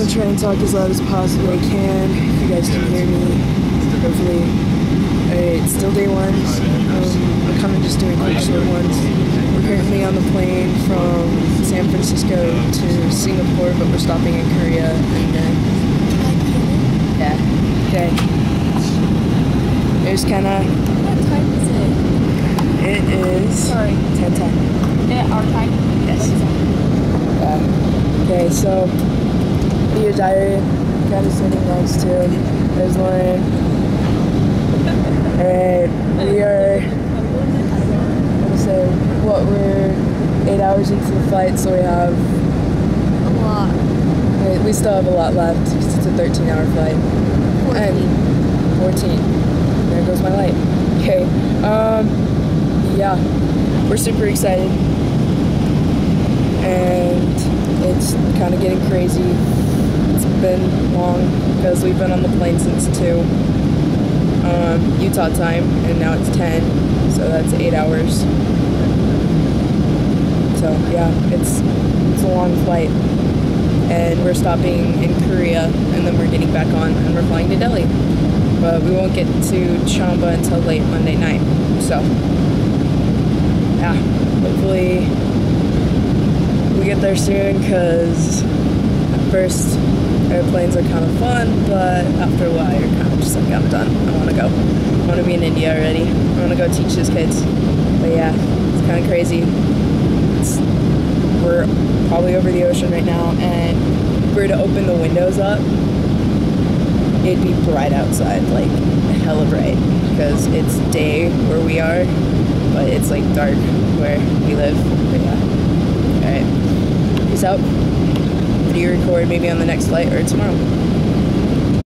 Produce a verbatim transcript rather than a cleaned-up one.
gonna try and talk as loud as possibly I can, if you guys can hear me, hopefully. Alright, still day one. Um, I'm kind of just doing quick short ones. We're currently on the plane from San Francisco to Singapore, but we're stopping in Korea. And then, yeah, okay. There's kind of... What time is it? It is... Sorry. ten ten. Yeah, our time? Yes. Yeah. Okay, so... Your diary, kind of sitting next to. There's Lauren. Alright, we are, I'm gonna say, what, we're eight hours into the flight, so we have A lot. We, we still have a lot left, because it's a thirteen hour flight. fourteen. And fourteen. There goes my light. Okay, um, yeah, we're super excited. And it's kind of getting crazy. It's been long because we've been on the plane since two um, Utah time, and now it's ten, so that's eight hours. So yeah, it's it's a long flight, and we're stopping in Korea, and then we're getting back on, and we're flying to Delhi. But we won't get to Chamba until late Monday night. So yeah, hopefully we get there soon, because at first airplanes are kind of fun, but after a while you're kind of just like, I'm done. I want to go. I want to be in India already. I want to go teach these kids. But yeah, it's kind of crazy. It's, we're probably over the ocean right now, and if we were to open the windows up, it'd be bright outside, like hella bright, because it's day where we are, but it's like dark where we live. But yeah. Alright. Peace out. Do you record maybe on the next flight or tomorrow?